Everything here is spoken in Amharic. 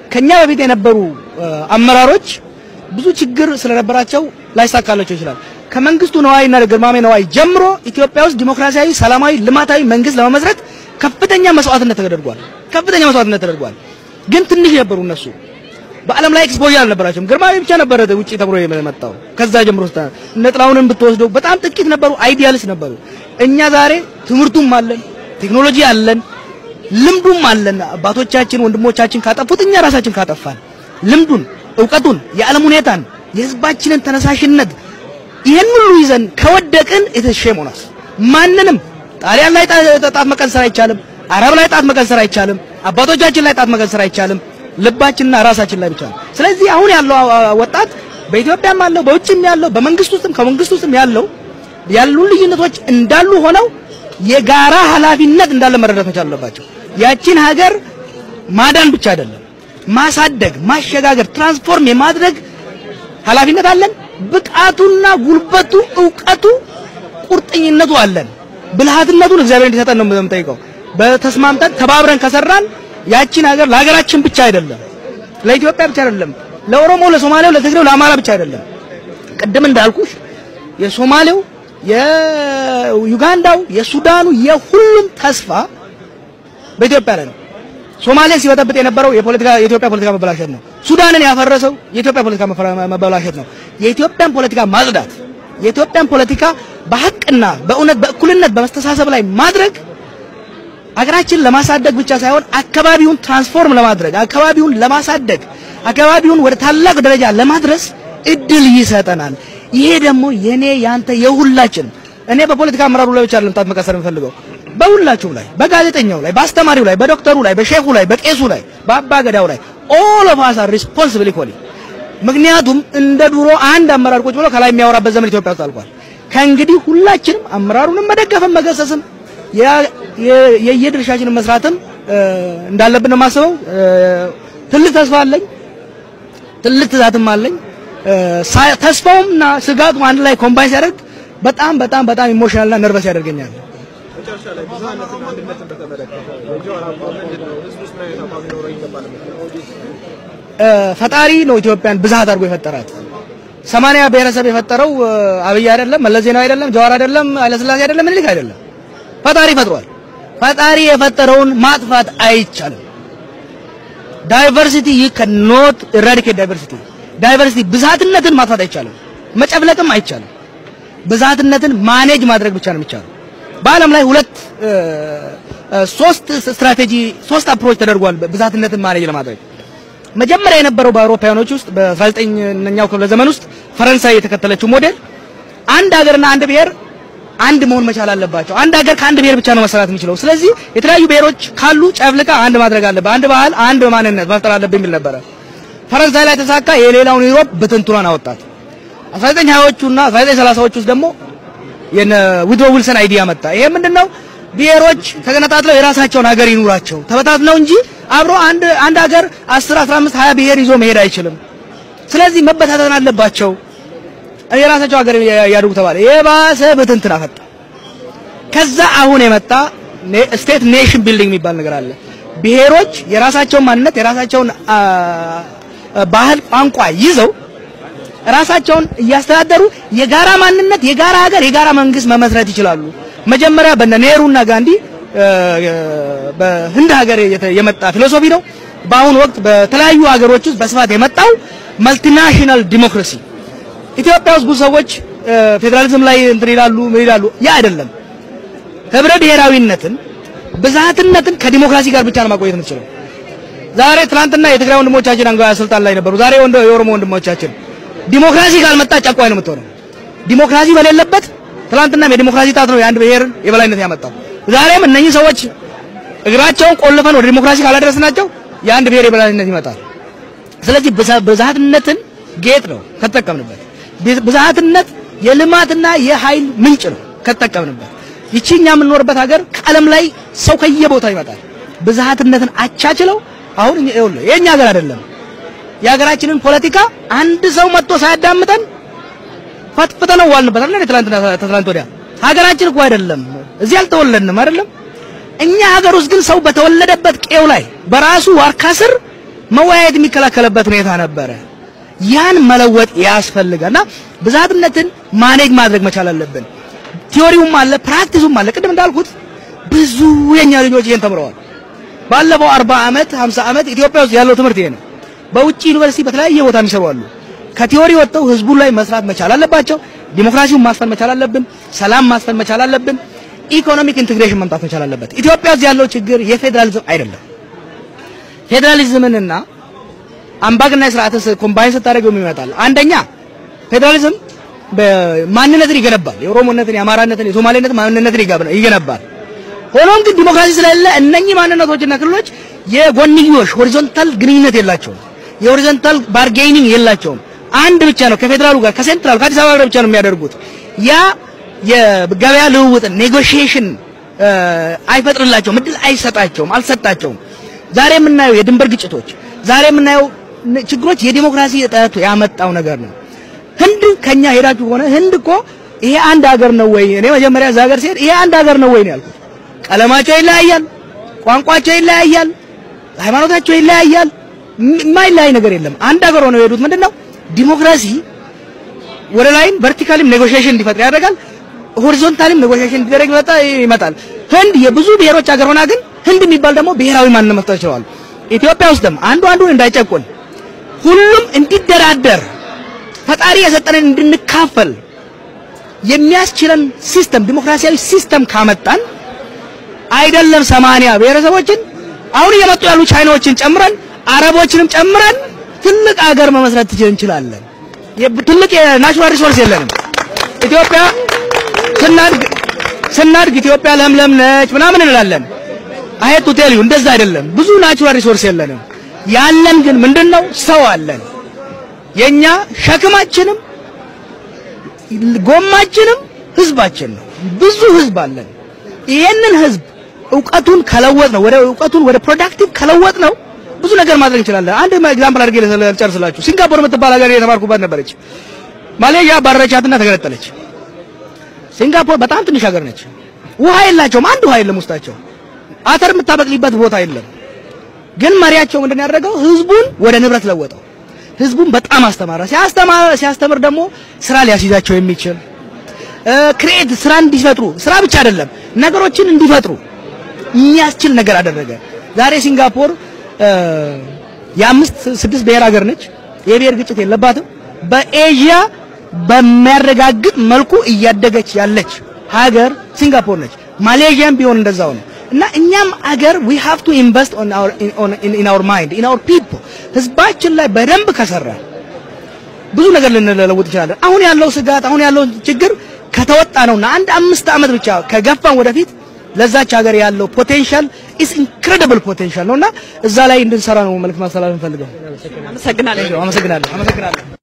ከኛ በፊት የነበሩ አመራሮች ብዙ ችግር ስለነበራቸው ላይሳካላቸው ይችላል ከመንግስቱ ነዋይና ግርማሜ ነዋይ ጀምሮ ኢትዮጵያ ውስጥ ዲሞክራሲያዊ ሰላማዊ ልማታዊ መንግስት ለመመስረት ከፍተኛ መስዋዕትነት ተደርጓል ግን ትንሽ ነበሩ እነሱ በአለም ላይ ኤክስፖዠር አልነበራቸውም ግርማሜ ብቻ ነበር ውጪ ተብሎ የመጣው ከዛ ጀምሮ ነጥላውንም ብትወስደው በጣም ጥቂት ነበሩ አይዲያልስ ነበሩ እኛ ዛሬ ትምርቱም አለን ቴክኖሎጂ አለን ልምዱም አለን አባቶቻችን ወንድሞቻችን ካጠፉት እኛ ራሳችን ካጠፋን ልምዱን ዕውቀቱን የዓለም ሁኔታን የህዝባችንን ተነሳሽነት ይሄን ሁሉ ይዘን ከወደቅን የተሸሞናስ ማንንም ጣሊያን ላይ ጣት መቀንሰር አይቻልም አረብ ላይ ጣት መቀንሰር አይቻልም አባቶቻችን ላይ ጣት መቀንሰር አይቻልም ልባችንና ራሳችን ላይ ብቻ ስለዚህ አሁን ያለው ወጣት በኢትዮጵያም ያለው በውጭም ያለው በመንግስት ውስጥም ከመንግስት ውስጥም ያሉ ልዩነቶች እንዳሉ ሆነው የጋራ ኃላፊነት እንዳለ መረዳት መቻል አለባቸው ያቺን ሀገር ማዳን ብቻ አይደለም ማሳደግ ማሸጋገር ትራንስፎርም የማድረግ ኃላፊነት አለን ብቃቱና ጉልበቱ ዕውቀቱ ቁርጠኝነቱ አለን ብልሃትነቱን እግዚአብሔር እንዲሰጠን ነው የምጠይቀው በተስማምተን ተባብረን ከሰራን ያቺን ሀገር ለሀገራችን ብቻ አይደለም ለኢትዮጵያ ብቻ አይደለም ለኦሮሞ ለሶማሌው ለትግሬው ለአማራ ብቻ አይደለም ቀደም እንዳልኩሽ የሶማሌው የዩጋንዳው የሱዳኑ የሁሉም ተስፋ በኢትዮጵያ ላይ ነው ሶማሌ ሲወጣበት የነበረው የኢትዮጵያ ፖለቲካ መበላሸት ነው ሱዳንን ያፈረሰው የኢትዮጵያ ፖለቲካ መበላሸት ነው የኢትዮጵያን ፖለቲካ ማጽዳት የኢትዮጵያን ፖለቲካ በሐቅና በእውነት በእኩልነት በመስተሳሰብ ላይ ማድረግ አገራችን ለማሳደግ ብቻ ሳይሆን አካባቢውን ትራንስፎርም ለማድረግ አካባቢውን ለማሳደግ አካባቢውን ወደ ታላቅ ደረጃ ለማድረስ እድል ይሰጠናል ይሄ ደግሞ የኔ ያንተ የሁላችን እኔ በፖለቲካ አመራሩ ላይ ብቻ አይደለም ጣት መቀሰር የምፈልገው በሁላችሁም ላይ በጋዜጠኛው ላይ በአስተማሪው ላይ በዶክተሩ ላይ በሼኹ ላይ በቄሱ ላይ በአባገዳው ላይ all of us are responsible equally ምክንያቱም እንደ ድሮ አንድ አመራር ቁጭ ብሎ ከላይ የሚያወራበት ዘመን ኢትዮጵያ ውስጥ አልቋል ከእንግዲህ ሁላችንም አመራሩንም መደገፍም መገሰስም የየድርሻችንን መስራትም እንዳለብን ነው ማስበው ትልቅ ተስፋ አለኝ ትልቅ ትዛትም አለኝ ተስፋውምና ስጋቱ አንድ ላይ ኮምባይን ሲያደርግ በጣም ኢሞሽናልና ነርቨስ ያደርገኛል ፈጣሪ ነው ኢትዮጵያን ብዛት አድርጎ የፈጠራት 80 ብሔረሰብ የፈጠረው አብይ አይደለም መለስ ዜናዊ አይደለም ጀዋር አይደለም ኃይለሥላሴ አይደለም ምኒልክ አይደለም ፈጣሪ ፈጥሯል ፈጣሪ የፈጠረውን ማጥፋት አይቻልም ዳይቨርሲቲ you cannot eradicate diversity ብዛትነትን ማጥፋት አይቻልም መጨፍለቅም አይቻልም ብዛትነትን ማኔጅ ማድረግ ብቻ ነው የሚቻለው በአለም ላይ ሶስት አፕሮች ተደርጓል ብዛትነትን ማኔጅ ለማድረግ መጀመሪያ የነበረው በአውሮፓውያኖች ውስጥ በ19ኛው ክፍለ ዘመን ውስጥ ፈረንሳይ የተከተለችው ሞዴል አንድ ሀገርና አንድ ብሔር አንድ መሆን መቻል አለባቸው አንድ ሀገር ከአንድ ብሔር ብቻ ነው መሰራት የሚችለው ስለዚህ የተለያዩ ብሔሮች ካሉ ጨፍልቃ አንድ ማድረግ አለበት አንድ ባህል አንድ ማንነት መፍጠር አለበት የሚል ነበር ፈረንሳይ ላይ ተሳካ የሌላውን ዩሮፕ በትንቱራን አወጣት 1920ዎቹና 1930ዎቹ ውስጥ ደግሞ የነ ዊድሮ ዊልሰን አይዲያ መጣ ይሄ ምንድነው ብሔሮች ተገነጣጥለው የራሳቸውን ሀገር ይኑራቸው ተበታትነው እንጂ አብሮ አንድ ሀገር 10 15 20 ብሔር ይዞ መሄድ አይችልም ስለዚህ መበታተን አለባቸው የራሳቸው ሀገር ያድርጉ ተባለ የባሰ በትንትና ፈጣ ከዛ አሁን የመጣ ስቴት ኔሽን ቢልዲንግ የሚባል ነገር አለ ብሔሮች የራሳቸውን ማንነት የራሳቸውን ባህል ቋንቋ ይዘው ራሳቸውን ያስተዳደሩ የጋራ ማንነት የጋራ ሀገር የጋራ መንግስት መመስረት ይችላሉ መጀመሪያ በነኔሩና ጋንዲ በህንድ ሀገር የመጣ ፊሎሶፊ ነው በአሁን ወቅት በተለያዩ ሀገሮች ውስጥ በስፋት የመጣው መልቲናሽናል ዲሞክራሲ ኢትዮጵያ ውስጥ ብዙ ሰዎች ፌደራሊዝም ላይ ይላሉ ያ አይደለም ህብረ ብሔራዊነትን ብዛትነትን ከዲሞክራሲ ጋር ብቻ ነው ማቆየት የምትችለው ዛሬ ትላንትና የትግራይ ወንድሞቻችን አንጋያ ስልጣን ላይ ነበሩ ዛሬ የኦሮሞ ወንድሞቻችን ዲሞክራሲ ካልመጣ ጨቋኝ ነው የምትሆነው ዲሞክራሲ በሌለበት ትላንትና የዲሞክራሲ ጣት ነው የአንድ ብሔር የበላይነት ያመጣው ዛሬም እነኚህ ሰዎች እግራቸውን ቆልፈን ወደ ዲሞክራሲ ካላደረስናቸው የአንድ ብሔር የበላይነት ይመጣል ስለዚህ ብዛትነትን ጌጥ ነው ከተጠቀምንበት ብዛትነት የልማትና የኃይል ምንጭ ነው ከተጠቀምንበት ይቺኛ የምንኖርበት ሀገር ከዓለም ላይ ሰው ከየቦታው ይመጣል ብዛትነትን አቻችለው አሁን የኛ ሀገር አይደለም የሀገራችንን ፖለቲካ አንድ ሰው መጥቶ ሳያዳምጠን ፈትፈተነው ዋልንበት አይደል ትላንት ወዲያ ሀገራችን እኮ አይደለም እዚህ አልተወለድንም አይደለም እኛ ሀገር ውስጥ ግን ሰው በተወለደበት ቄው ላይ በራሱ ዋርካ ስር መወያየት የሚከለከለበት ሁኔታ ነበር ያን መለወጥ ያስፈልጋልና ብዛትነትን ማኔጅ ማድረግ መቻል አለብን ቲዮሪውም አለ ፕራክቲሱም አለ ቅድም እንዳልኩት ብዙ የኛ ልጆች ይሄን ተምረዋል ባለፈው 40 አመት 50 አመት ኢትዮጵያ ውስጥ ያለው ትምህርት ይሄ ነው በውጪ ዩኒቨርሲቲ በተለያየ ቦታ የሚሰሩ አሉ ከቲዮሪ ወጥተው ህዝቡ ላይ መስራት መቻል አለባቸው ዲሞክራሲውን ማስፈን መቻል አለብን ሰላም ማስፈን መቻል አለብን ኢኮኖሚክ ኢንቲግሬሽን መምጣት መቻል አለበት ኢትዮጵያ ውስጥ ያለው ችግር የፌደራሊዝም አይደለም ፌደራሊዝምንና አምባገነን ስርዓትን ኮምባይን ስታደርገው ይመጣል አንደኛ ፌደራሊዝም በማንነትን ይገነባል የኦሮሞነትን የአማራነትን የሶማሌነትን ማንነትን ይገነባል ሆኖም ግን ዲሞክራሲ ስለሌለ እነኚህ ማንነቶችና ክልሎች የጎንዮሽ ሆሪዞንታል ግንኙነት የላቸውም የሆሪዞንታል ባርጌኒንግ የላቸውም አንድ ብቻ ነው ከፌደራሉ ጋር ከሴንትራሉ ከአዲስ አበባ ጋር ብቻ ነው የሚያደርጉት ያ የገበያ ልውውጥ ኔጎሺዬሽን አይፈጥርላቸውም እድል አይሰጣቸውም አልሰጣቸውም ዛሬ የምናየው የድንበር ግጭቶች ዛሬ የምናየው ችግሮች የዲሞክራሲ እጥረት ያመጣው ነገር ነው ህንድ ከኛ ሄዳችሁ ሆነ ህንድ እኮ ይሄ አንድ ሀገር ነው ወይ እኔ መጀመሪያ እዛ ሀገር ሲሄድ ይሄ አንድ ሀገር ነው ወይ ነው ያልኩት ቀለማቸው ይለያያል ቋንቋቸው ይለያያል ሃይማኖታቸው ይለያያል የማይለያይ ነገር የለም አንድ ሀገር ሆነው የሄዱት ምንድነው ዲሞክራሲ ወደ ላይም ቨርቲካሊም ኔጎሺዬሽን እንዲፈጥር ያደርጋል ሆሪዞንታሊም ኔጎሺዬሽን እንዲደረግ ይመጣል ህንድ የብዙ ብሔሮች ሀገር ሆና ግን ህንድ የሚባል ደግሞ ብሔራዊ ማንነት መፍጠር ይችላል ኢትዮጵያ ውስጥም አንዱ እንዳይጨቆን ሁሉም እንዲደራደር ፈጣሪ የሰጠንን እንድንካፈል የሚያስችለን ሲስተም ዲሞክራሲያዊ ሲስተም ካመጣን አይደለም 80 ብሔረሰቦችን አሁን እየመጡ ያሉ ቻይናዎችን ጨምረን አረቦችንም ጨምረን ትልቅ ሀገር መመስረት እንችላለን ትልቅ የናቹራል ሪሶርስ የለንም ኢትዮጵያ ስናድግ ኢትዮጵያ ለምለም ነች ምናምን እንላለን አይቱ ቴል ዩ እንደዛ አይደለም ብዙ ናቹራል ሪሶርስ የለንም ያለን ግን ምንድነው ሰው አለን የኛ ሸክማችንም ጎማችንም ህዝባችን ነው ብዙ ህዝብ አለን ይሄንን ህዝብ ዕውቀቱን ከለወጥ ነው ወደ ፕሮዳክቲቭ ከለወጥ ነው ብዙ ነገር ማድረግ እንችላለን አንድ ኤግዛምፕል አድርጌ ልጨርስላችሁ ሲንጋፖር የምትባል ሀገር የተማርኩባት ነበረች ማሌዥያ ባረቻትና ተገነጠለች ሲንጋፖር በጣም ትንሽ ሀገር ነች ውሃ የላቸውም አንድ ውሃ የለም ውስጣቸው አተር የምታበቅሊበት ቦታ የለም ግን መሪያቸው ምንድነው ያደረገው ህዝቡን ወደ ንብረት ለወጠው ህዝቡን በጣም አስተማራ ሲያስተምር ደግሞ ስራ ሊያስይዛቸው የሚችል ክሬት ስራ እንዲፈጥሩ ስራ ብቻ አይደለም ነገሮችን እንዲፈጥሩ የሚያስችል ነገር አደረገ ዛሬ ሲንጋፖር የ5-6 ብሔር ሀገር ነች የብሔር ግጭት የለባትም በኤዥያ በሚያረጋግጥ መልኩ እያደገች ያለች ሀገር ሲንጋፖር ነች ማሌዥያም ቢሆን እንደዛው ነው እና እኛም ሀገር we have to invest in our mind in our people ህዝባችን ላይ በደንብ ከሰራ ብዙ ነገር ልንለውጥ ይችላል አሁን ያለው ስጋት አሁን ያለው ችግር ከተወጣ ነውና አንድ 5 አመት ብቻ ከገፋን ወደፊት ለዛች ሀገር ያለው ፖቴንሻል is incredible potential ነውና እዛ ላይ እንድንሰራ ነው መልክ ማስተላለፍ ፈልገው አመሰግናለሁ